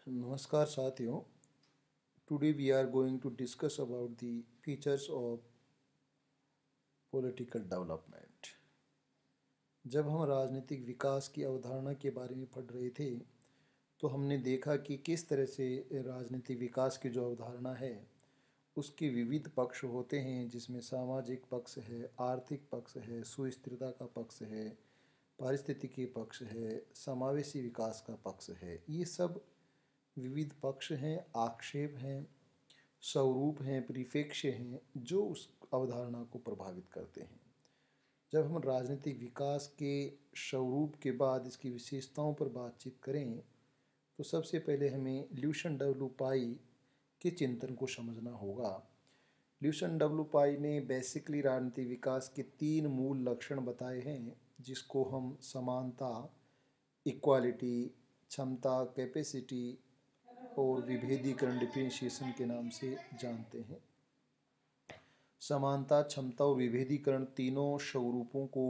नमस्कार साथियों, today we are going to discuss about the features of political development. जब हम राजनीतिक विकास की अवधारणा के बारे में पढ़ रहे थे तो हमने देखा कि किस तरह से राजनीतिक विकास की जो अवधारणा है उसके विविध पक्ष होते हैं, जिसमें सामाजिक पक्ष है, आर्थिक पक्ष है, सुस्थिरता का पक्ष है, पारिस्थितिकी पक्ष है, समावेशी विकास का पक्ष है। ये सब विविध पक्ष हैं, आक्षेप हैं, स्वरूप हैं, परिप्रेक्ष्य हैं जो उस अवधारणा को प्रभावित करते हैं। जब हम राजनीतिक विकास के स्वरूप के बाद इसकी विशेषताओं पर बातचीत करें तो सबसे पहले हमें ल्यूशन डब्ल्यू पाई के चिंतन को समझना होगा। ल्यूशन डब्ल्यू पाई ने बेसिकली राजनीतिक विकास के 3 मूल लक्षण बताए हैं, जिसको हम समानता, इक्वालिटी, क्षमता, कैपेसिटी और विभेदीकरण, डिफरेंशिएशन के नाम से जानते हैं। समानता, क्षमता और विभेदीकरण तीनों स्वरूपों को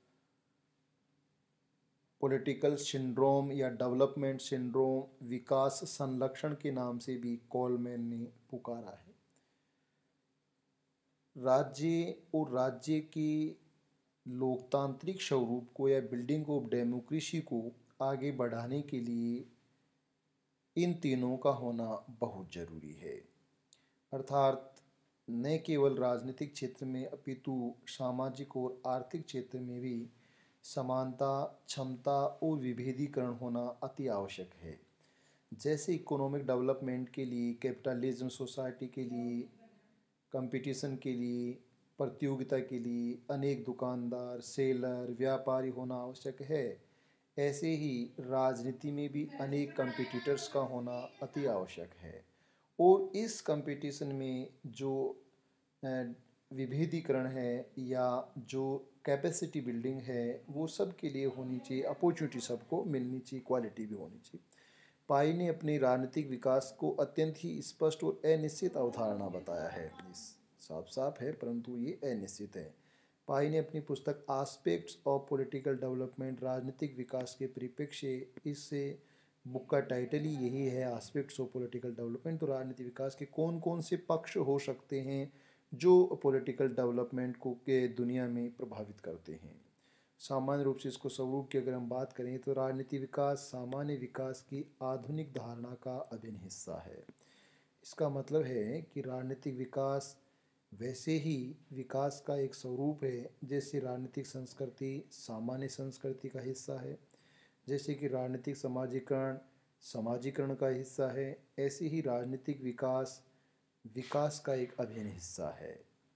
पॉलिटिकल सिंड्रोम या डेवलपमेंट सिंड्रोम, विकास संलक्षण के नाम से भी कोलमैन ने पुकारा है। राज्य और राज्य की लोकतांत्रिक स्वरूप को या बिल्डिंग ऑफ डेमोक्रेसी को आगे बढ़ाने के लिए इन तीनों का होना बहुत ज़रूरी है। अर्थात न केवल राजनीतिक क्षेत्र में अपितु सामाजिक और आर्थिक क्षेत्र में भी समानता, क्षमता और विभेदीकरण होना अति आवश्यक है। जैसे इकोनॉमिक डेवलपमेंट के लिए, कैपिटलिज्म सोसाइटी के लिए, कंपटीशन के लिए, प्रतियोगिता के लिए अनेक दुकानदार, सेलर, व्यापारी होना आवश्यक है, ऐसे ही राजनीति में भी अनेक कंपटीटर्स का होना अति आवश्यक है। और इस कंपटीशन में जो विभेदीकरण है या जो कैपेसिटी बिल्डिंग है वो सब के लिए होनी चाहिए, अपॉर्चुनिटी सबको मिलनी चाहिए, क्वालिटी भी होनी चाहिए। पाई ने अपने राजनीतिक विकास को अत्यंत ही स्पष्ट और अनिश्चित अवधारणा बताया है। साफ साफ है परंतु ये अनिश्चित है। पाई ने अपनी पुस्तक आस्पेक्ट्स ऑफ पॉलिटिकल डेवलपमेंट, राजनीतिक विकास के परिप्रेक्ष्य, इससे बुक का टाइटल ही यही है, आस्पेक्ट्स ऑफ पॉलिटिकल डेवलपमेंट। तो राजनीतिक विकास के कौन कौन से पक्ष हो सकते हैं जो पॉलिटिकल डेवलपमेंट को के दुनिया में प्रभावित करते हैं। सामान्य रूप से इसको स्वरूप की अगर हम बात करें तो राजनीतिक विकास सामान्य विकास की आधुनिक धारणा का अभिन्न हिस्सा है। इसका मतलब है कि राजनीतिक विकास वैसे ही विकास का एक स्वरूप है जैसे राजनीतिक संस्कृति सामान्य संस्कृति का हिस्सा है, जैसे कि राजनीतिक समाजीकरण का हिस्सा है, ऐसे ही राजनीतिक विकास विकास का एक अभिन्न हिस्सा है।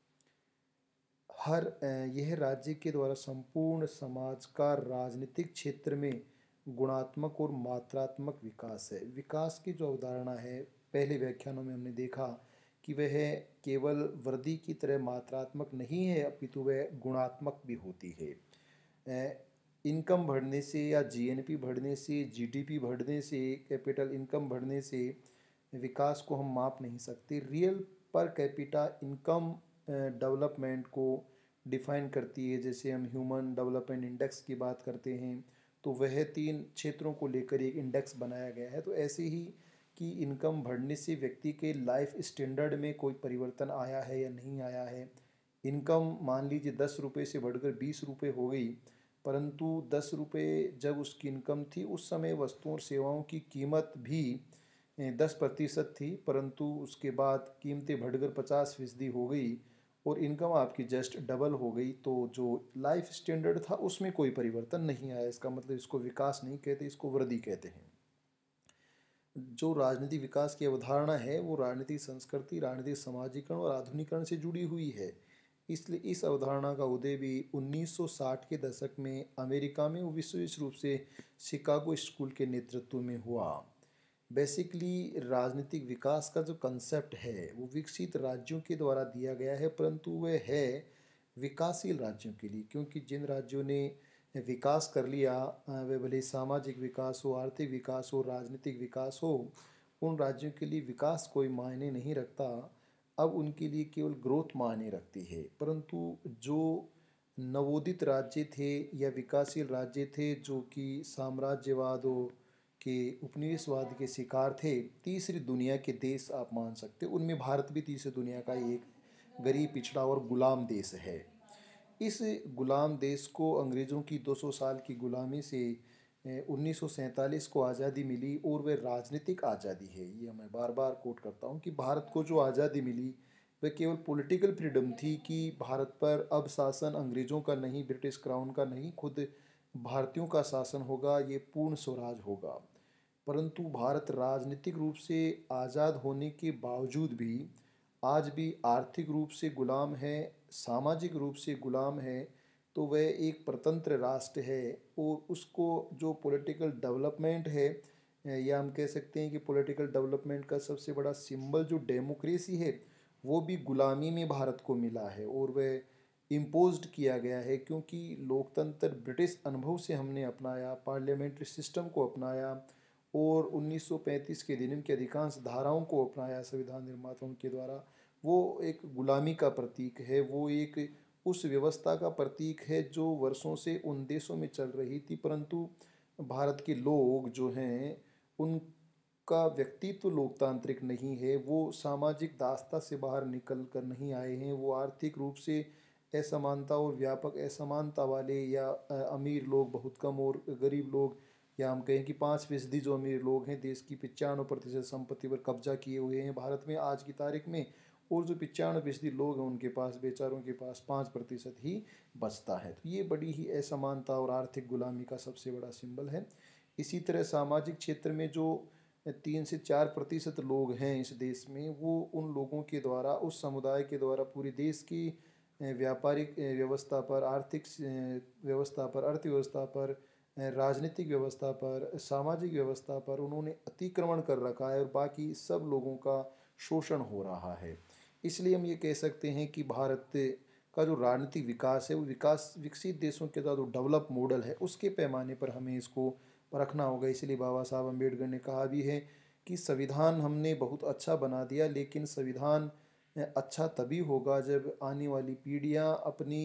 यह राज्य के द्वारा संपूर्ण समाज का राजनीतिक क्षेत्र में गुणात्मक और मात्रात्मक विकास है। विकास की जो अवधारणा है, पहले व्याख्यानों में हमने देखा कि वह केवल वृद्धि की तरह मात्रात्मक नहीं है अपितु वह गुणात्मक भी होती है। इनकम बढ़ने से या जीएनपी बढ़ने से, जीडीपी बढ़ने से, कैपिटल इनकम बढ़ने से विकास को हम माप नहीं सकते। Real per capita income development को डिफाइन करती है। जैसे हम ह्यूमन डेवलपमेंट इंडेक्स की बात करते हैं तो वह 3 क्षेत्रों को लेकर एक इंडेक्स बनाया गया है। तो ऐसे ही कि इनकम बढ़ने से व्यक्ति के लाइफ स्टैंडर्ड में कोई परिवर्तन आया है या नहीं आया है। इनकम मान लीजिए 10 रुपये से बढ़कर 20 रुपये हो गई, परंतु 10 रुपये जब उसकी इनकम थी उस समय वस्तुओं और सेवाओं की कीमत भी 10% थी, परंतु उसके बाद कीमतें बढ़कर 50% हो गई और इनकम आपकी जस्ट डबल हो गई। तो जो लाइफ स्टैंडर्ड था उसमें कोई परिवर्तन नहीं आया। इसका मतलब इसको विकास नहीं कहते, इसको वृद्धि कहते हैं। जो राजनीतिक विकास की अवधारणा है वो राजनीतिक संस्कृति, राजनीतिक समाजीकरण और आधुनिकरण से जुड़ी हुई है। इसलिए इस अवधारणा का उदय भी 1960 के दशक में अमेरिका में विशेष रूप से शिकागो स्कूल के नेतृत्व में हुआ। बेसिकली राजनीतिक विकास का जो कंसेप्ट है वो विकसित राज्यों के द्वारा दिया गया है, परंतु वह है विकासशील राज्यों के लिए, क्योंकि जिन राज्यों ने विकास कर लिया, वे भले सामाजिक विकास हो, आर्थिक विकास हो, राजनीतिक विकास हो, उन राज्यों के लिए विकास कोई मायने नहीं रखता। अब उनके लिए केवल ग्रोथ मायने रखती है। परंतु जो नवोदित राज्य थे या विकासशील राज्य थे जो कि साम्राज्यवाद हो के उपनिवेशवाद के शिकार थे। तीसरी दुनिया के देश आप मान सकते हो, उनमें भारत भी तीसरी दुनिया का एक गरीब, पिछड़ा और गुलाम देश है। इस गुलाम देश को अंग्रेज़ों की 200 साल की गुलामी से 1947 को आज़ादी मिली, और वह राजनीतिक आज़ादी है। ये मैं बार बार कोट करता हूँ कि भारत को जो आज़ादी मिली वह केवल पॉलिटिकल फ्रीडम थी कि भारत पर अब शासन अंग्रेज़ों का नहीं, ब्रिटिश क्राउन का नहीं, खुद भारतीयों का शासन होगा, ये पूर्ण स्वराज होगा। परंतु भारत राजनीतिक रूप से आज़ाद होने के बावजूद भी आज भी आर्थिक रूप से गुलाम है, सामाजिक रूप से गुलाम है। तो वह एक स्वतंत्र राष्ट्र है, और उसको जो पॉलिटिकल डेवलपमेंट है, या हम कह सकते हैं कि पॉलिटिकल डेवलपमेंट का सबसे बड़ा सिंबल जो डेमोक्रेसी है, वो भी गुलामी में भारत को मिला है, और वह इम्पोज्ड किया गया है। क्योंकि लोकतंत्र ब्रिटिश अनुभव से हमने अपनाया, पार्लियामेंट्री सिस्टम को अपनाया, और 1935 के अधिनियम की अधिकांश धाराओं को अपनाया संविधान निर्माताओं के द्वारा। वो एक गुलामी का प्रतीक है, वो एक उस व्यवस्था का प्रतीक है जो वर्षों से उन देशों में चल रही थी। परंतु भारत के लोग जो हैं, उनका व्यक्तित्व लोकतांत्रिक नहीं है, वो सामाजिक दास्ता से बाहर निकल कर नहीं आए हैं। वो आर्थिक रूप से असमानता और व्यापक असमानता वाले, या अमीर लोग बहुत कम और गरीब लोग, या हम कहें कि 5% जो अमीर लोग हैं देश की 95% संपत्ति पर कब्जा किए हुए हैं भारत में आज की तारीख में, और जो 95% लोग हैं उनके पास, बेचारों के पास 5% ही बचता है। तो ये बड़ी ही असमानता और आर्थिक गुलामी का सबसे बड़ा सिंबल है। इसी तरह सामाजिक क्षेत्र में जो 3 से 4% लोग हैं इस देश में, वो उन लोगों के द्वारा, उस समुदाय के द्वारा पूरे देश की व्यापारिक व्यवस्था पर, आर्थिक व्यवस्था पर, अर्थव्यवस्था पर, राजनीतिक व्यवस्था पर, सामाजिक व्यवस्था पर उन्होंने अतिक्रमण कर रखा है, और बाकी सब लोगों का शोषण हो रहा है। इसलिए हम ये कह सकते हैं कि भारत का जो राजनीतिक विकास है, वो विकास विकसित देशों के साथ जो डेवलप मॉडल है उसके पैमाने पर हमें इसको परखना होगा। इसलिए बाबा साहब अम्बेडकर ने कहा भी है कि संविधान हमने बहुत अच्छा बना दिया, लेकिन संविधान अच्छा तभी होगा जब आने वाली पीढ़ियां अपनी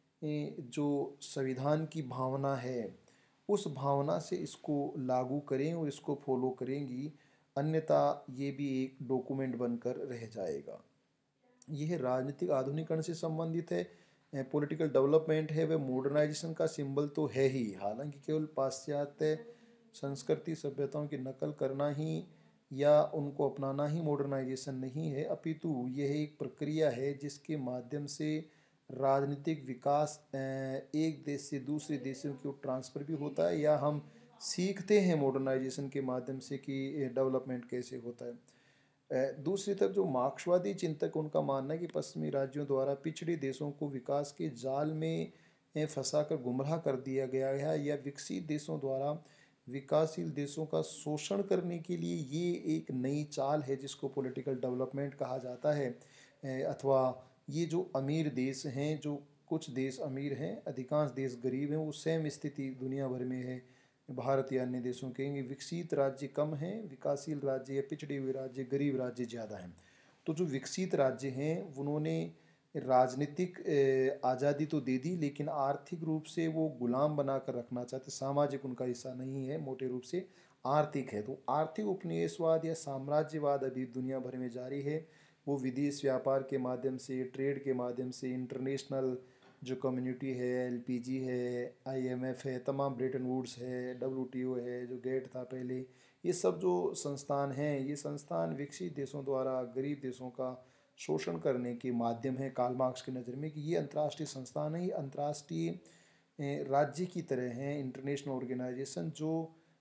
जो संविधान की भावना है उस भावना से इसको लागू करें और इसको फॉलो करेंगी, अन्यथा ये भी एक डॉक्यूमेंट बनकर रह जाएगा। यह राजनीतिक आधुनिकरण से संबंधित है। पॉलिटिकल डेवलपमेंट है, वह मॉडर्नाइजेशन का सिंबल तो है ही। हालांकि केवल पाश्चात्य संस्कृति सभ्यताओं की नकल करना ही या उनको अपनाना ही मॉडर्नाइजेशन नहीं है, अपितु यह एक प्रक्रिया है जिसके माध्यम से राजनीतिक विकास एक देश से दूसरे देशों की ओर ट्रांसफ़र भी होता है, या हम सीखते हैं मॉडर्नाइजेशन के माध्यम से कि डेवलपमेंट कैसे होता है। दूसरी तरफ जो मार्क्सवादी चिंतक, उनका मानना है कि पश्चिमी राज्यों द्वारा पिछड़े देशों को विकास के जाल में फंसाकर गुमराह कर दिया गया है, या विकसित देशों द्वारा विकासशील देशों का शोषण करने के लिए ये एक नई चाल है जिसको पॉलिटिकल डेवलपमेंट कहा जाता है। अथवा ये जो अमीर देश हैं, जो कुछ देश अमीर हैं, अधिकांश देश गरीब हैं, वो सेम स्थिति दुनिया भर में है। भारत या अन्य देशों के विकसित राज्य कम हैं, विकासशील राज्य या पिछड़े हुए राज्य, गरीब राज्य ज़्यादा हैं। तो जो विकसित राज्य हैं उन्होंने राजनीतिक आज़ादी तो दे दी, लेकिन आर्थिक रूप से वो गुलाम बना कर रखना चाहते, सामाजिक उनका हिस्सा नहीं है, मोटे रूप से आर्थिक है। तो आर्थिक उपनिवेशवाद या साम्राज्यवाद अभी दुनिया भर में जारी है। वो विदेश व्यापार के माध्यम से, ट्रेड के माध्यम से, इंटरनेशनल जो कम्युनिटी है, एलपीजी है, आईएमएफ है, तमाम ब्रेटन वुड्स है, डब्ल्यूटीओ है, जो गेट था पहले, ये सब जो संस्थान हैं, ये संस्थान विकसित देशों द्वारा गरीब देशों का शोषण करने के माध्यम है। कार्ल मार्क्स की नज़र में कि ये अंतर्राष्ट्रीय संस्थान है, ये अंतर्राष्ट्रीय राज्य की तरह हैं, इंटरनेशनल ऑर्गेनाइजेशन जो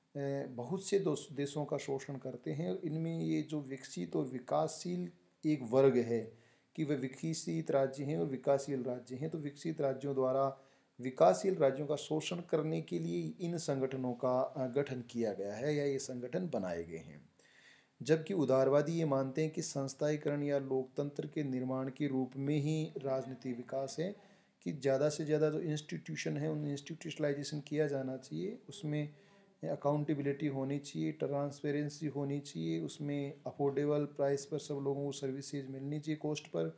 बहुत से देशों का शोषण करते हैं। इनमें ये जो विकसित और विकासशील एक वर्ग है कि वे विकसित राज्य हैं और विकासशील राज्य हैं। तो विकसित राज्यों द्वारा विकासशील राज्यों का शोषण करने के लिए इन संगठनों का गठन किया गया है, या ये संगठन बनाए गए हैं। जबकि उदारवादी ये मानते हैं कि संस्थाईकरण या लोकतंत्र के निर्माण के रूप में ही राजनीति विकास है, कि ज़्यादा से ज़्यादा जो इंस्टीट्यूशन है उन इंस्टीट्यूशलाइजेशन किया जाना चाहिए, उसमें अकाउंटेबिलिटी होनी चाहिए, ट्रांसपेरेंसी होनी चाहिए, उसमें अफोर्डेबल प्राइस पर सब लोगों को सर्विसेज मिलनी चाहिए कॉस्ट पर,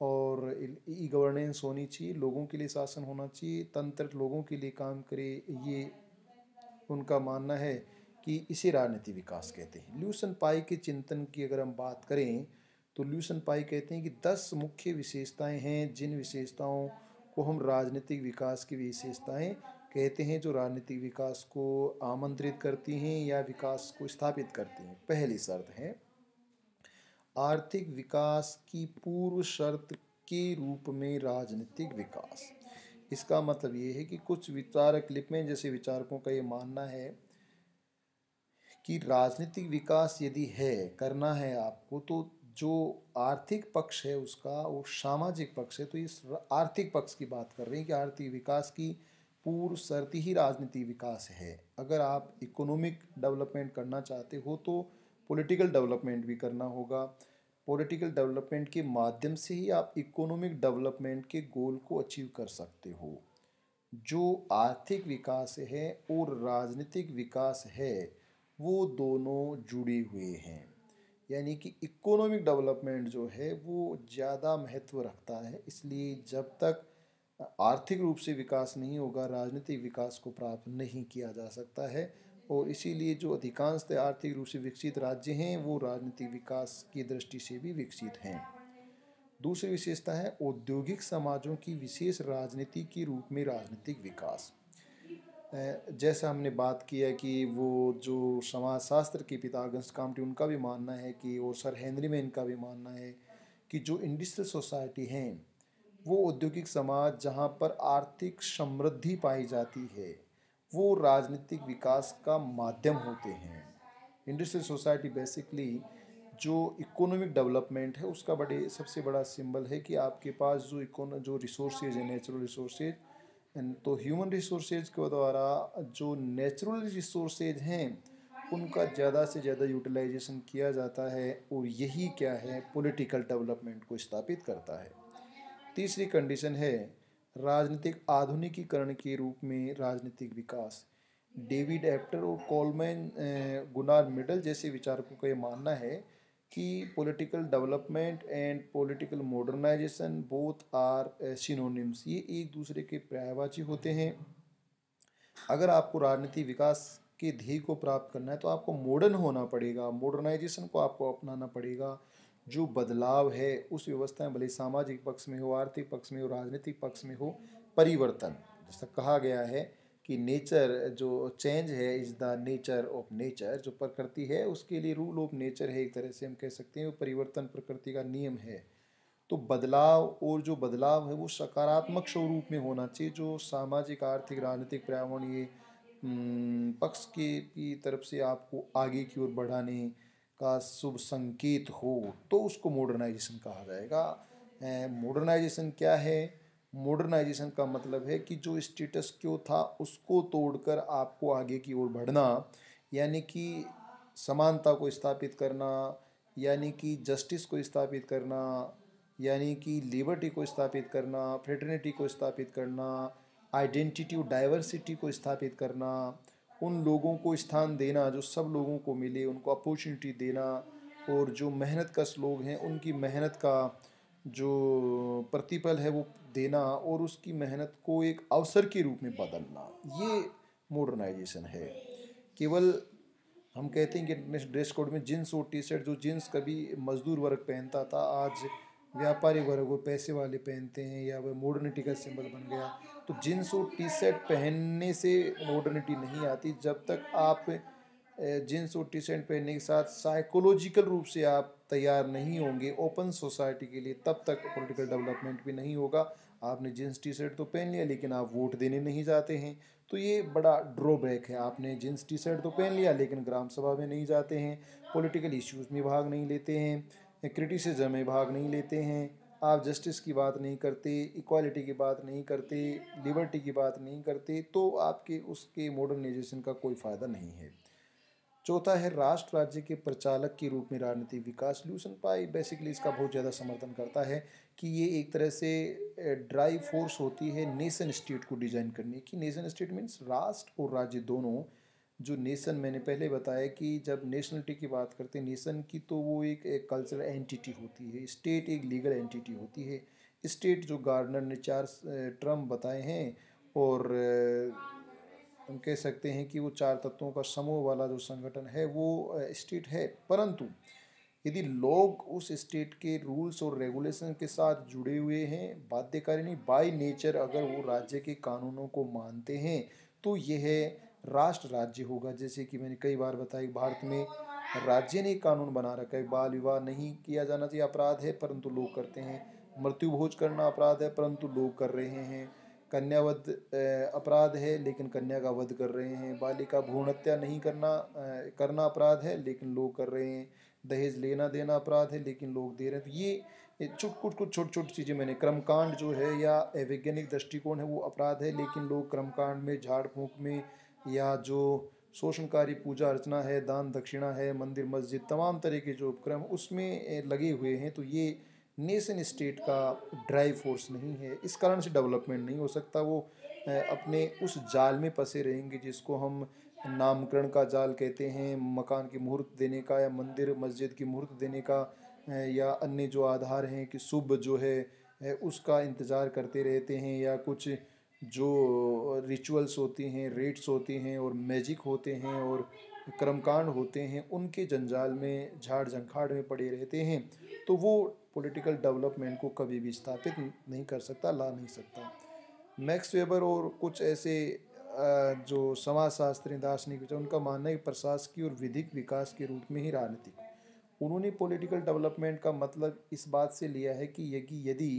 और ई गवर्नेंस होनी चाहिए, लोगों के लिए शासन होना चाहिए, तंत्र लोगों के लिए काम करे। ये उनका मानना है कि इसे राजनीतिक विकास कहते हैं। ल्यूसन पाई के चिंतन की अगर हम बात करें तो ल्यूसन पाई कहते हैं कि 10 मुख्य विशेषताएं हैं जिन विशेषताओं को हम राजनीतिक विकास की विशेषताएं कहते हैं, जो राजनीतिक विकास को आमंत्रित करती हैं या विकास को स्थापित करती हैं। पहली शर्त है आर्थिक विकास की पूर्व शर्त के रूप में राजनीतिक विकास। इसका मतलब ये है कि कुछ विचारक लिपमें जैसे विचारकों का ये मानना है कि राजनीतिक विकास यदि है करना है आपको, तो जो आर्थिक पक्ष है उसका वो सामाजिक पक्ष है। तो इस आर्थिक पक्ष की बात कर रहे हैं कि आर्थिक विकास की पूर्व शर्त ही राजनीतिक विकास है। अगर आप इकोनॉमिक डेवलपमेंट करना चाहते हो तो पॉलिटिकल डेवलपमेंट भी करना होगा। पॉलिटिकल डेवलपमेंट के माध्यम से ही आप इकोनॉमिक डेवलपमेंट के गोल को अचीव कर सकते हो। जो आर्थिक विकास है और राजनीतिक विकास है वो दोनों जुड़े हुए हैं, यानी कि इकोनॉमिक डेवलपमेंट जो है वो ज़्यादा महत्व रखता है। इसलिए जब तक आर्थिक रूप से विकास नहीं होगा राजनीतिक विकास को प्राप्त नहीं किया जा सकता है। और इसीलिए जो अधिकांशतः आर्थिक रूप से विकसित राज्य हैं वो राजनीतिक विकास की दृष्टि से भी विकसित हैं। दूसरी विशेषता है औद्योगिक समाजों की विशेष राजनीति के रूप में राजनीतिक विकास। जैसा हमने बात किया कि वो जो समाजशास्त्र के पिता अगस्ट कॉम्टे उनका भी मानना है कि, और सर हेनरी में इनका भी मानना है कि जो इंडस्ट्रियल सोसाइटी हैं वो औद्योगिक समाज जहाँ पर आर्थिक समृद्धि पाई जाती है वो राजनीतिक विकास का माध्यम होते हैं। इंडस्ट्रियल सोसाइटी बेसिकली जो इकोनॉमिक डेवलपमेंट है उसका सबसे बड़ा सिंबल है कि आपके पास जो रिसोर्सेज है, नेचुरल रिसोर्सेज, तो ह्यूमन रिसोर्सेज के द्वारा जो नेचुरल रिसोर्सेज हैं उनका ज़्यादा से ज़्यादा यूटिलाइजेशन किया जाता है, और यही क्या है पॉलिटिकल डेवलपमेंट को स्थापित करता है। तीसरी कंडीशन है राजनीतिक आधुनिकीकरण के रूप में राजनीतिक विकास। डेविड एप्टर और कोलमैन गुनार मिडल जैसे विचारकों का ये मानना है कि political development and political modernization both are synonyms, ये एक दूसरे के पर्यायवाची होते हैं। अगर आपको राजनीतिक विकास के ध्येय को प्राप्त करना है तो आपको मॉडर्न होना पड़ेगा, मॉडर्नाइजेशन को आपको अपनाना पड़ेगा। जो बदलाव है उस व्यवस्था में भले सामाजिक पक्ष में हो, आर्थिक पक्ष में हो, राजनीतिक पक्ष में हो, परिवर्तन, जैसा कहा गया है कि नेचर जो चेंज है is the nature of nature, जो प्रकृति है उसके लिए रूल ऑफ नेचर है, एक तरह से हम कह सकते हैं वो परिवर्तन प्रकृति का नियम है। तो बदलाव, और जो बदलाव है वो सकारात्मक स्वरूप में होना चाहिए, जो सामाजिक आर्थिक राजनीतिक पर्यावरणीय पक्ष की तरफ से आपको आगे की ओर बढ़ाने का शुभ संकेत हो तो उसको मॉडर्नाइजेशन कहा जाएगा। मॉडर्नाइजेशन क्या है? मॉडर्नाइजेशन का मतलब है कि जो स्टेटस क्यो था उसको तोड़कर आपको आगे की ओर बढ़ना, यानी कि समानता को स्थापित करना, यानी कि जस्टिस को स्थापित करना, यानी कि लिबर्टी को स्थापित करना, फ्रेटर्निटी को स्थापित करना, आइडेंटिटी और डाइवर्सिटी को स्थापित करना, उन लोगों को स्थान देना जो सब लोगों को मिले, उनको अपॉर्चुनिटी देना, और जो मेहनत कश लोग हैं उनकी मेहनत का जो प्रतिफल है वो देना, और उसकी मेहनत को एक अवसर के रूप में बदलना, ये मॉडर्नाइजेशन है। केवल हम कहते हैं कि ड्रेस कोड में जींस और टी शर्ट, जो जींस कभी मजदूर वर्ग पहनता था आज व्यापारी वर्ग वो पैसे वाले पहनते हैं, या वह मॉडर्निटी का सिंबल बन गया। तो जींस और टी शर्ट पहनने से मॉडर्निटी नहीं आती। जब तक आप जींस और टी शर्ट पहनने के साथ साइकोलॉजिकल रूप से आप तैयार नहीं होंगे ओपन सोसाइटी के लिए, तब तक पॉलिटिकल डेवलपमेंट भी नहीं होगा। आपने जींस टी शर्ट तो पहन लिया लेकिन आप वोट देने नहीं जाते हैं, तो ये बड़ा ड्रॉबैक है। आपने जींस टी शर्ट तो पहन लिया लेकिन ग्राम सभा में नहीं जाते हैं, पॉलिटिकल इश्यूज़ में भाग नहीं लेते हैं, क्रिटिसिज्म में भाग नहीं लेते हैं, आप जस्टिस की बात नहीं करते, इक्वालिटी की बात नहीं करते, लिबर्टी की बात नहीं करते, तो आपके उसके मॉडर्नाइजेशन का कोई फ़ायदा नहीं है। चौथा है राष्ट्र राज्य के प्रचालक के रूप में राजनीतिक विकास। ल्यूसन पाई बेसिकली इसका बहुत ज़्यादा समर्थन करता है कि ये एक तरह से ड्राइव फोर्स होती है नेशन स्टेट को डिजाइन करने की। नेशन स्टेट मीन्स राष्ट्र और राज्य दोनों। जो नेशन मैंने पहले बताया कि जब नेशनलिटी की बात करते हैं नेशन की, तो वो एक कल्चरल एंटिटी होती है, स्टेट एक लीगल एंटिटी होती है। स्टेट जो गार्डनर ने 4 टर्म बताए हैं, और हम कह सकते हैं कि वो चार तत्वों का समूह वाला जो संगठन है वो स्टेट है। परंतु यदि लोग उस स्टेट के रूल्स और रेगुलेशन के साथ जुड़े हुए हैं, बाध्यकारी नहीं, बाय नेचर अगर वो राज्य के कानूनों को मानते हैं तो यह राष्ट्र राज्य होगा। जैसे कि मैंने कई बार बताया, भारत में राज्य ने कानून बना रखा है, बाल विवाह नहीं किया जाना चाहिए, अपराध है परंतु लोग करते हैं। मृत्यु भोज करना अपराध है परंतु लोग कर रहे हैं। कन्यावध अपराध है लेकिन कन्या का वध कर रहे हैं। बालिका भ्रूण हत्या नहीं करना अपराध है लेकिन लोग कर रहे हैं। दहेज लेना देना अपराध है लेकिन लोग दे रहे हैं। तो ये कुछ छोटी छोटी चीज़ें मैंने, कर्मकांड जो है या वैज्ञानिक दृष्टिकोण है वो अपराध है, लेकिन लोग कर्मकांड में, झाड़ फूंक में, या जो शोषणकारी पूजा अर्चना है, दान दक्षिणा है, मंदिर मस्जिद, तमाम तरह के जो उपक्रम उसमें लगे हुए हैं। तो ये नेशन स्टेट का ड्राइव फोर्स नहीं है। इस कारण से डेवलपमेंट नहीं हो सकता। वो अपने उस जाल में फंसे रहेंगे जिसको हम नामकरण का जाल कहते हैं, मकान की मुहूर्त देने का या मंदिर मस्जिद की मुहूर्त देने का, या अन्य जो आधार हैं कि शुभ जो है उसका इंतज़ार करते रहते हैं, या कुछ जो रिचुअल्स होती हैं, रेट्स होती हैं और मैजिक होते हैं और कर्मकांड होते हैं, उनके जंजाल में, झाड़ झंखाड़ में पड़े रहते हैं। तो वो पॉलिटिकल डेवलपमेंट को कभी भी स्थापित नहीं कर सकता, ला नहीं सकता। मैक्स वेबर और कुछ ऐसे जो समाजशास्त्री दार्शनिक हैं, उनका मानना है कि प्रशासकीय और विधिक विकास के रूप में ही राजनीतिक। उन्होंने पॉलिटिकल डेवलपमेंट का मतलब इस बात से लिया है कि यदि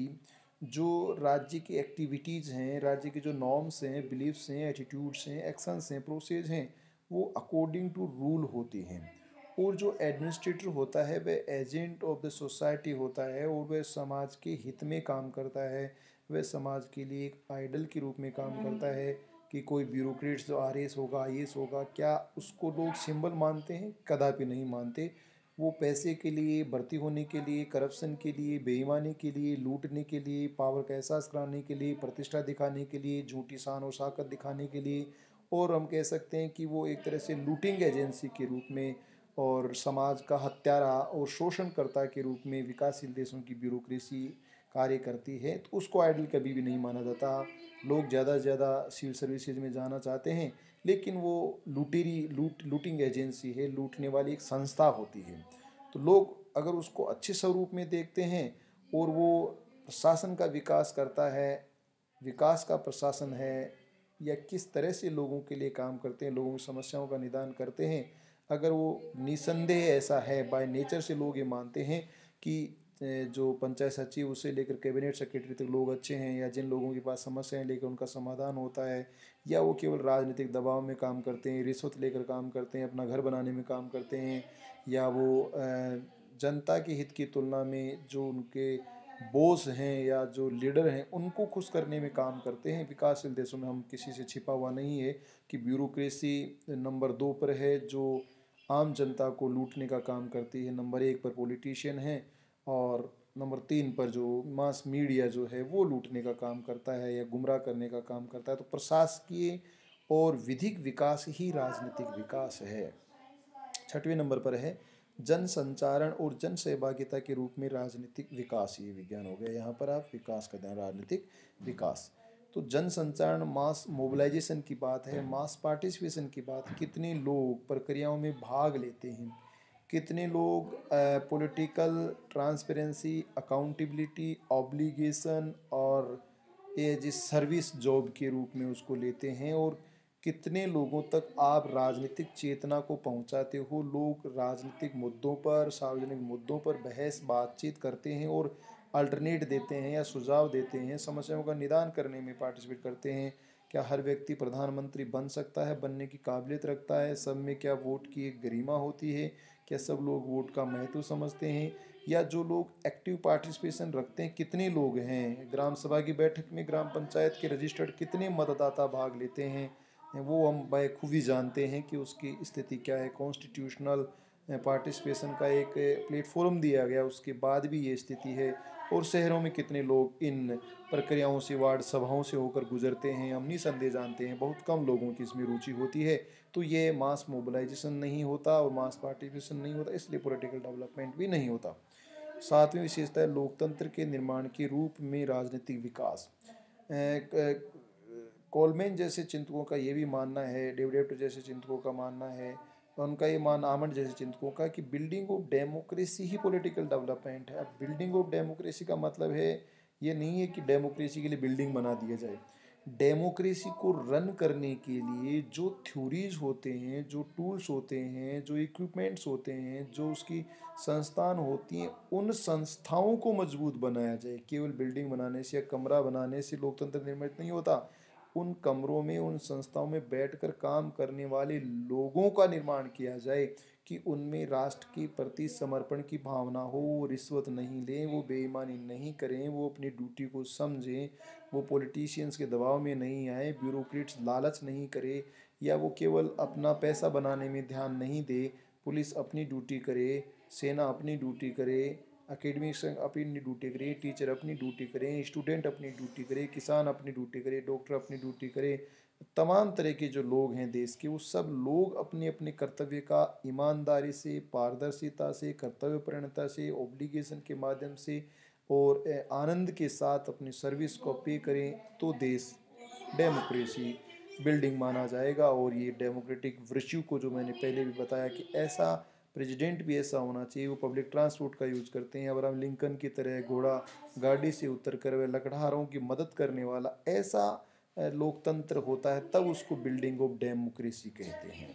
जो राज्य की एक्टिविटीज़ हैं, राज्य के जो नॉर्म्स हैं, बिलीफ्स हैं, एटीट्यूड्स हैं, एक्शंस हैं, प्रोसेस हैं, वो अकॉर्डिंग टू रूल होती हैं। और जो एडमिनिस्ट्रेटर होता है वह एजेंट ऑफ द सोसाइटी होता है और वह समाज के हित में काम करता है। वह समाज के लिए एक आइडल के रूप में काम करता है। कि कोई ब्यूरोक्रेट्स जो आरएस होगा, आईएएस होगा, क्या उसको लोग सिंबल मानते हैं? कदापि नहीं मानते। वो पैसे के लिए, भर्ती होने के लिए, करप्शन के लिए, बेईमानी के लिए, लूटने के लिए, पावर का एहसास कराने के लिए, प्रतिष्ठा दिखाने के लिए, झूठी शान और शौकत दिखाने के लिए, और हम कह सकते हैं कि वो एक तरह से लूटिंग एजेंसी के रूप में और समाज का हत्यारा और शोषणकर्ता के रूप में विकासशील देशों की ब्यूरोक्रेसी कार्य करती है। तो उसको आइडल कभी भी नहीं माना जाता। लोग ज़्यादा से ज़्यादा सिविल सर्विसेज में जाना चाहते हैं, लेकिन वो लूटिंग एजेंसी है, लूटने वाली एक संस्था होती है। तो लोग अगर उसको अच्छे स्वरूप में देखते हैं और वो प्रशासन का विकास करता है, विकास का प्रशासन है, या किस तरह से लोगों के लिए काम करते हैं, लोगों की समस्याओं का निदान करते हैं, अगर वो निसंदेह ऐसा है, बाय नेचर से लोग ये मानते हैं कि जो पंचायत सचिव उससे लेकर कैबिनेट सेक्रेटरी तक लोग अच्छे हैं, या जिन लोगों के पास समस्याएं लेकर उनका समाधान होता है, या वो केवल राजनीतिक दबाव में काम करते हैं, रिश्वत लेकर काम करते हैं, अपना घर बनाने में काम करते हैं, या वो जनता के हित की तुलना में जो उनके बॉस हैं या जो लीडर हैं उनको खुश करने में काम करते हैं। विकासशील देशों में हम किसी से छिपा हुआ नहीं है कि ब्यूरोक्रेसी नंबर 2 पर है जो आम जनता को लूटने का काम करती है, नंबर 1 पर पॉलिटिशियन है, और नंबर 3 पर जो मास मीडिया जो है वो लूटने का काम करता है या गुमराह करने का काम करता है। तो प्रशासकीय और विधिक विकास ही राजनीतिक विकास है। 6वें नंबर पर है जन संचारण और जन सहभागिता के रूप में राजनीतिक विकास। ये विज्ञान हो गया, यहाँ पर आप विकास करते हैं, राजनीतिक विकास। तो जन संचारण, मास मोबिलाइजेशन की बात है, मास पार्टिसिपेशन की बात है। कितने लोग प्रक्रियाओं में भाग लेते हैं, कितने लोग पॉलिटिकल ट्रांसपेरेंसी, अकाउंटेबिलिटी, ऑब्लिगेशन और एज ए सर्विस जॉब के रूप में उसको लेते हैं, और कितने लोगों तक आप राजनीतिक चेतना को पहुंचाते हो। लोग राजनीतिक मुद्दों पर, सार्वजनिक मुद्दों पर बहस बातचीत करते हैं और अल्टरनेट देते हैं या सुझाव देते हैं, समस्याओं का निदान करने में पार्टिसिपेट करते हैं। क्या हर व्यक्ति प्रधानमंत्री बन सकता है, बनने की काबिलियत रखता है? सब में क्या वोट की एक गरिमा होती है? क्या सब लोग वोट का महत्व समझते हैं? या जो लोग एक्टिव पार्टिसिपेशन रखते हैं, कितने लोग हैं? ग्राम सभा की बैठक में ग्राम पंचायत के रजिस्टर्ड कितने मतदाता भाग लेते हैं, वो हम बखूबी जानते हैं कि उसकी स्थिति क्या है। कॉन्स्टिट्यूशनल पार्टिसिपेशन का एक प्लेटफॉर्म दिया गया, उसके बाद भी ये स्थिति है। और शहरों में कितने लोग इन प्रक्रियाओं से, वार्ड सभाओं से होकर गुजरते हैं, हम निसंदेह जानते हैं। बहुत कम लोगों की इसमें रुचि होती है। तो ये मास मोबिलाइजेशन नहीं होता और मास पार्टिसिपेशन नहीं होता, इसलिए पॉलिटिकल डेवलपमेंट भी नहीं होता। 7वीं विशेषता है लोकतंत्र के निर्माण के रूप में राजनीतिक विकास। कोलमेन जैसे चिंतकों का ये भी मानना है, डेविड जैसे चिंतकों का मानना है, और उनका ये मान आमंड जैसे चिंतकों का, कि बिल्डिंग ऑफ डेमोक्रेसी ही पॉलिटिकल डेवलपमेंट है। अब बिल्डिंग ऑफ डेमोक्रेसी का मतलब है, ये नहीं है कि डेमोक्रेसी के लिए बिल्डिंग बना दिया जाए। डेमोक्रेसी को रन करने के लिए जो थ्योरीज होते हैं, जो टूल्स होते हैं, जो इक्विपमेंट्स होते हैं, जो उसकी संस्थान होती हैं, उन संस्थाओं को मजबूत बनाया जाए। केवल बिल्डिंग बनाने से या कमरा बनाने से लोकतंत्र निर्मित नहीं होता। उन कमरों में, उन संस्थाओं में बैठकर काम करने वाले लोगों का निर्माण किया जाए, कि उनमें राष्ट्र के प्रति समर्पण की भावना हो, वो रिश्वत नहीं लें, वो बेईमानी नहीं करें, वो अपनी ड्यूटी को समझें, वो पॉलिटिशियंस के दबाव में नहीं आए, ब्यूरोक्रेट्स लालच नहीं करे, या वो केवल अपना पैसा बनाने में ध्यान नहीं दे। पुलिस अपनी ड्यूटी करे, सेना अपनी ड्यूटी करे, एकेडमिक्स अपनी ड्यूटी करे, टीचर अपनी ड्यूटी करें, स्टूडेंट अपनी ड्यूटी करे, किसान अपनी ड्यूटी करे, डॉक्टर अपनी ड्यूटी करे, तमाम तरह के जो लोग हैं देश के, वो सब लोग अपने अपने कर्तव्य का ईमानदारी से, पारदर्शिता से, कर्तव्यपरायणता से, ऑब्लिगेशन के माध्यम से और आनंद के साथ अपनी सर्विस को पे करें, तो देश डेमोक्रेसी बिल्डिंग माना जाएगा। और ये डेमोक्रेटिक वर्च्यू को, जो मैंने पहले भी बताया कि ऐसा प्रेसिडेंट भी ऐसा होना चाहिए, वो पब्लिक ट्रांसपोर्ट का यूज़ करते हैं, अब्राहम लिंकन की तरह घोड़ा गाड़ी से उतर कर वे लकड़हारों की मदद करने वाला, ऐसा लोकतंत्र होता है, तब उसको बिल्डिंग ऑफ डेमोक्रेसी कहते हैं।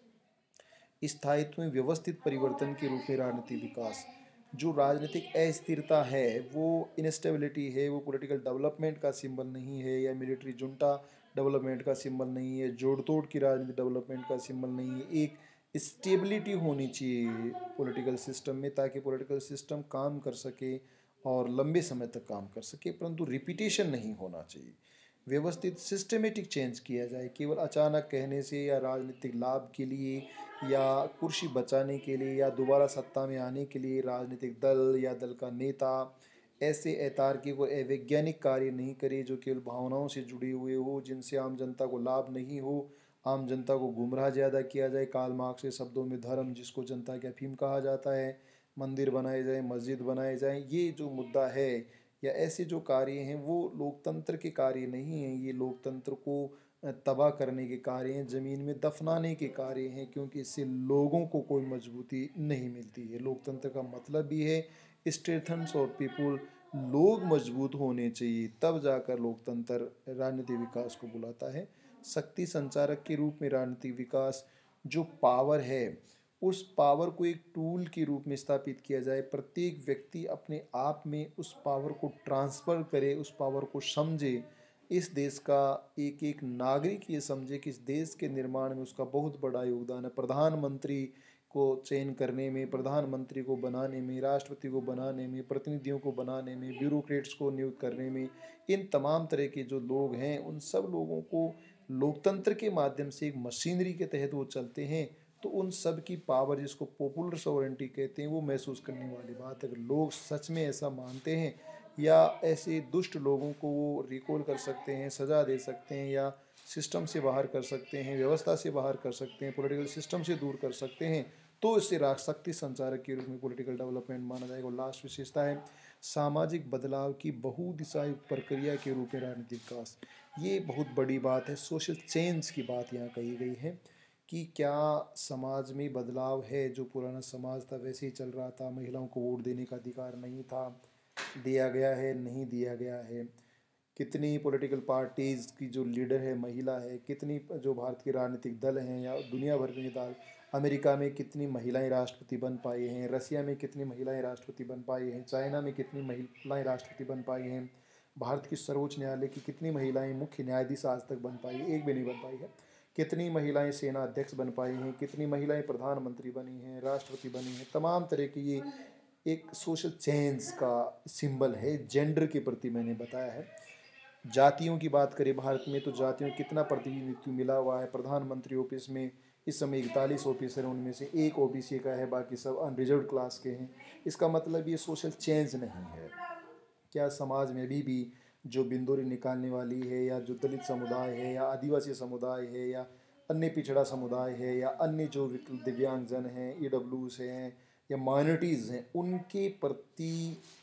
स्थायित्व में व्यवस्थित परिवर्तन के रूप में राजनीतिक विकास। जो राजनीतिक अस्थिरता है, वो इनस्टेबिलिटी है, वो पॉलिटिकल डेवलपमेंट का सिंबल नहीं है, या मिलिट्री जुंटा डेवलपमेंट का सिंबल नहीं है, जोड़ तोड़ की राजनीति डेवलपमेंट का सिंबल नहीं है। एक स्टेबिलिटी होनी चाहिए पॉलिटिकल सिस्टम में, ताकि पॉलिटिकल सिस्टम काम कर सके और लंबे समय तक काम कर सके, परंतु रिपीटेशन नहीं होना चाहिए। व्यवस्थित सिस्टमेटिक चेंज किया जाए, केवल अचानक कहने से या राजनीतिक लाभ के लिए या कुर्सी बचाने के लिए या दोबारा सत्ता में आने के लिए राजनीतिक दल या दल का नेता ऐसे अतार्किक और अवैज्ञानिक कार्य नहीं करे, जो केवल भावनाओं से जुड़े हुए हो, जिनसे आम जनता को लाभ नहीं हो, आम जनता को गुमराह ज़्यादा किया जाए। कार्ल मार्क्स के शब्दों में धर्म, जिसको जनता के अफीम कहा जाता है, मंदिर बनाए जाए, मस्जिद बनाए जाएं, ये जो मुद्दा है या ऐसे जो कार्य हैं, वो लोकतंत्र के कार्य नहीं हैं। ये लोकतंत्र को तबाह करने के कार्य हैं, ज़मीन में दफनाने के कार्य हैं, क्योंकि इससे लोगों को कोई मजबूती नहीं मिलती है। लोकतंत्र का मतलब भी है स्ट्रेंथन्स ऑफ पीपुल, लोग मजबूत होने चाहिए, तब जाकर लोकतंत्र राजनीतिक विकास को बुलाता है। शक्ति संचारक के रूप में राजनीतिक विकास, जो पावर है, उस पावर को एक टूल के रूप में स्थापित किया जाए। प्रत्येक व्यक्ति अपने आप में उस पावर को ट्रांसफ़र करे, उस पावर को समझे। इस देश का एक एक नागरिक ये समझे कि इस देश के निर्माण में उसका बहुत बड़ा योगदान है। प्रधानमंत्री को चयन करने में, प्रधानमंत्री को बनाने में, राष्ट्रपति को बनाने में, प्रतिनिधियों को बनाने में, ब्यूरोक्रेट्स को नियुक्त करने में, इन तमाम तरह के जो लोग हैं, उन सब लोगों को लोकतंत्र के माध्यम से एक मशीनरी के तहत वो चलते हैं, तो उन सब की पावर, जिसको पॉपुलर सॉवरेंटी कहते हैं, वो महसूस करने वाली बात है। अगर लोग सच में ऐसा मानते हैं, या ऐसे दुष्ट लोगों को वो रिकॉल कर सकते हैं, सज़ा दे सकते हैं, या सिस्टम से बाहर कर सकते हैं, व्यवस्था से बाहर कर सकते हैं, पॉलिटिकल सिस्टम से दूर कर सकते हैं, तो इसे शक्ति संचारक के रूप में पॉलिटिकल डेवलपमेंट माना जाएगा। और लास्ट विशेषता है सामाजिक बदलाव की बहुदिशायुक्त प्रक्रिया के रूप में राजनीतिक विकास। ये बहुत बड़ी बात है, सोशल चेंज की बात यहाँ कही गई है, कि क्या समाज में बदलाव है। जो पुराना समाज था वैसे ही चल रहा था, महिलाओं को वोट देने का अधिकार नहीं था, दिया गया है, नहीं दिया गया है। कितनी पॉलिटिकल पार्टीज़ की जो लीडर है महिला है, कितनी जो भारत के राजनीतिक दल हैं या दुनिया भर में दल, अमेरिका में कितनी महिलाएं राष्ट्रपति बन पाई हैं, रसिया में कितनी महिलाएं राष्ट्रपति बन पाई हैं, चाइना में कितनी महिलाएं राष्ट्रपति बन पाई हैं, भारत की सर्वोच्च न्यायालय की कितनी महिलाएं मुख्य न्यायाधीश आज तक बन पाई है, एक भी नहीं बन पाई है। कितनी महिलाएं सेना अध्यक्ष बन पाई हैं, कितनी महिलाएं प्रधानमंत्री बनी हैं, राष्ट्रपति बनी हैं। तमाम तरह की ये एक सोशल चेंज का सिंबल है। जेंडर के प्रति मैंने बताया है। जातियों की बात करें भारत में, तो जातियों कितना प्रतिनिधित्व मिला हुआ है। प्रधानमंत्री ऑफिस में इस समय 41 ऑफिसर हैं, उनमें से एक ओबीसी का है, बाकी सब अनरिजर्व क्लास के हैं। इसका मतलब ये सोशल चेंज नहीं है। क्या समाज में अभी भी जो बिंदुरी निकालने वाली है, या जो दलित समुदाय है, या आदिवासी समुदाय है, या अन्य पिछड़ा समुदाय है, या अन्य जो दिव्यांगजन हैं, ईडब्ल्यूज हैं, या माइनॉरिटीज़ हैं, उनके प्रति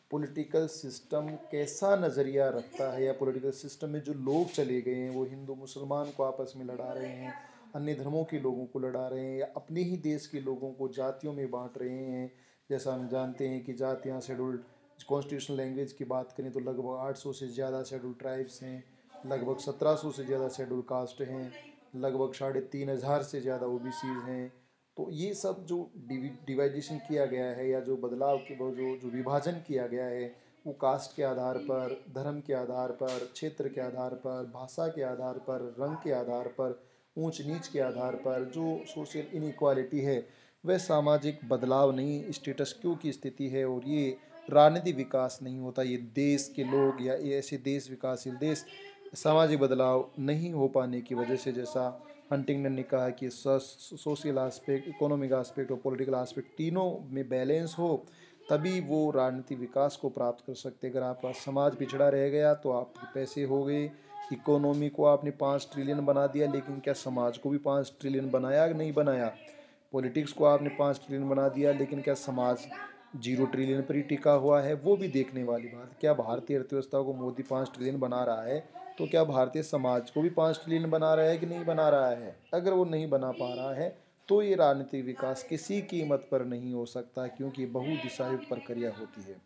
पॉलिटिकल सिस्टम कैसा नज़रिया रखता है, या पॉलिटिकल सिस्टम में जो लोग चले गए हैं वो हिंदू मुसलमान को आपस में लड़ा रहे हैं, अन्य धर्मों के लोगों को लड़ा रहे हैं, या अपने ही देश के लोगों को जातियों में बांट रहे हैं। जैसा हम जानते हैं कि जातियाँ शेड्यूल्ड, कॉन्स्टिट्यूशनल लैंग्वेज की बात करें तो लगभग 800 से ज़्यादा शेड्यूल्ड ट्राइब्स हैं, लगभग 1700 से ज़्यादा शेड्यूल कास्ट हैं, लगभग 3500 से ज़्यादा ओबीसीज हैं। तो ये सब जो डिवाइडेशन किया गया है, या जो बदलाव के वो जो विभाजन किया गया है, वो कास्ट के आधार पर, धर्म के आधार पर, क्षेत्र के आधार पर, भाषा के आधार पर, रंग के आधार पर, ऊंच नीच के आधार पर जो सोशल इनइक्वालिटी है, वह सामाजिक बदलाव नहीं, स्टेटस क्यू की स्थिति है। और ये राजनीतिक विकास नहीं होता, ये देश के लोग या ये ऐसे देश, विकासशील देश, सामाजिक बदलाव नहीं हो पाने की वजह से, जैसा हंटिंगटन ने कहा कि सोशल आस्पेक्ट, इकोनॉमिक आस्पेक्ट और पॉलिटिकल आस्पेक्ट तीनों में बैलेंस हो, तभी वो राजनीतिक विकास को प्राप्त कर सकते। अगर आपका समाज पिछड़ा रह गया तो आपके पैसे हो गए, इकोनॉमी को आपने 5 ट्रिलियन बना दिया, लेकिन क्या समाज को भी 5 ट्रिलियन बनाया? नहीं बनाया। पॉलिटिक्स को आपने 5 ट्रिलियन बना दिया, लेकिन क्या समाज 0 ट्रिलियन पर ही टिका हुआ है? वो भी देखने वाली बात। क्या भारतीय अर्थव्यवस्था को मोदी 5 ट्रिलियन बना रहा है, तो क्या भारतीय समाज को भी 5 ट्रिलियन बना रहा है कि नहीं बना रहा है? अगर वो नहीं बना पा रहा है तो ये राजनीतिक विकास किसी कीमत पर नहीं हो सकता, क्योंकि बहुदिशायुक्त प्रक्रिया होती है।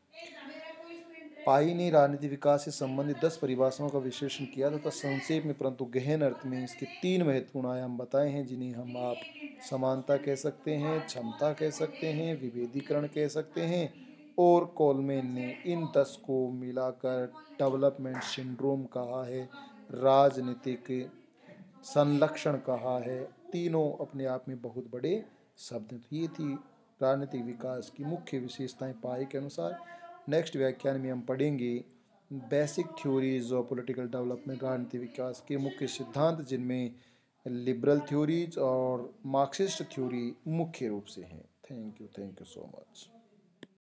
पाई ने राजनीतिक विकास से संबंधित 10 परिभाषाओं का विश्लेषण किया तथा संक्षेप में परंतु गहन अर्थ में इसके 3 महत्वपूर्ण आयाम बताए हैं, जिन्हें हम आप समानता कह सकते हैं, क्षमता कह सकते हैं, विभेदीकरण कह सकते हैं। और कोलमैन ने इन 10 को मिलाकर डेवलपमेंट सिंड्रोम कहा है, राजनीतिक संलक्षण कहा है। तीनों अपने आप में बहुत बड़े शब्द हैं। तो ये थी राजनीतिक विकास की मुख्य विशेषताएं पाई के अनुसार। नेक्स्ट व्याख्यान में हम पढ़ेंगे basic theories of political development, राजनीतिक विकास के मुख्य सिद्धांत, जिनमें लिबरल थ्योरीज और मार्क्सिस्ट थ्योरी मुख्य रूप से हैं। Thank you so much.